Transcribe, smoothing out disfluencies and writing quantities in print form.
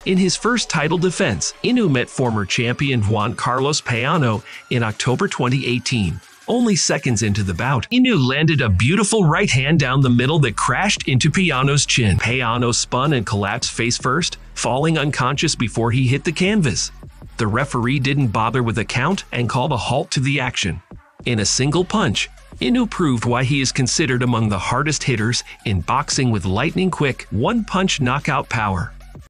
In his first title defense, Inoue met former champion Juan Carlos Payano in October 2018. Only seconds into the bout, Inoue landed a beautiful right hand down the middle that crashed into Payano's chin. Payano spun and collapsed face first, falling unconscious before he hit the canvas. The referee didn't bother with a count and called a halt to the action. In a single punch, Inoue proved why he is considered among the hardest hitters in boxing with lightning-quick, one-punch knockout power.